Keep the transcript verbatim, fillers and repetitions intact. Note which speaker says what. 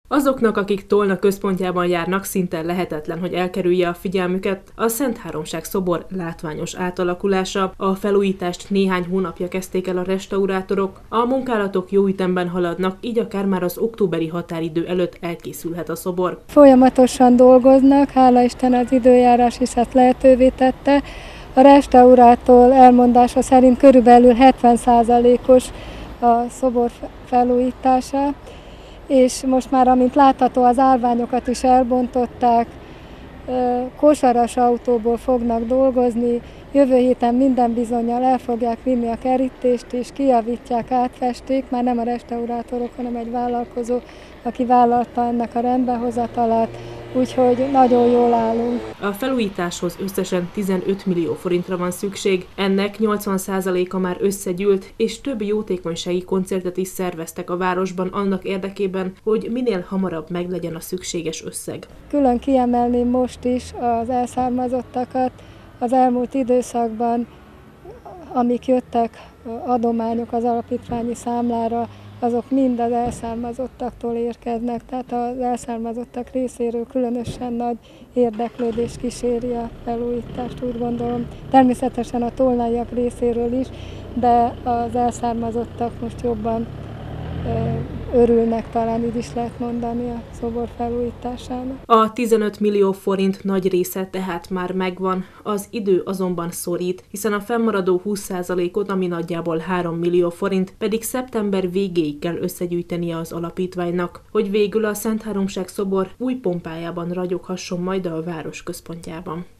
Speaker 1: Azoknak, akik Tolna központjában járnak, szinte lehetetlen, hogy elkerülje a figyelmüket a Szent Háromság szobor látványos átalakulása. A felújítást néhány hónapja kezdték el a restaurátorok. A munkálatok jó ütemben haladnak, így akár már az októberi határidő előtt elkészülhet a szobor.
Speaker 2: Folyamatosan dolgoznak, hála Isten az időjárás is ezt lehetővé tette. A restaurátor elmondása szerint körülbelül hetven százalékos a szobor felújítása, és most már, amint látható, az állványokat is elbontották, kosaras autóból fognak dolgozni, jövő héten minden bizonnyal el fogják vinni a kerítést, és kijavítják, átfesték, már nem a restaurátorok, hanem egy vállalkozó, aki vállalta ennek a rendbehozatalát, úgyhogy nagyon jól állunk.
Speaker 1: A felújításhoz összesen tizenöt millió forintra van szükség, ennek nyolcvan százaléka már összegyűlt, és több jótékonysági koncertet is szerveztek a városban annak érdekében, hogy minél hamarabb meglegyen a szükséges összeg.
Speaker 2: Külön kiemelném most is az elszármazottakat. Az elmúlt időszakban, amik jöttek adományok az alapítványi számlára, azok mind az elszármazottaktól érkeznek, tehát az elszármazottak részéről különösen nagy érdeklődés kíséri a felújítást, úgy gondolom. Természetesen a tolnaiak részéről is, de az elszármazottak most jobban örülnek, talán így is lehet mondani, a szobor felújításának.
Speaker 1: A tizenöt millió forint nagy része tehát már megvan, az idő azonban szorít, hiszen a fennmaradó húsz százalékot, ami nagyjából három millió forint, pedig szeptember végéig kell összegyűjtenie az alapítványnak, hogy végül a Szent Háromság szobor új pompájában ragyoghasson majd a város központjában.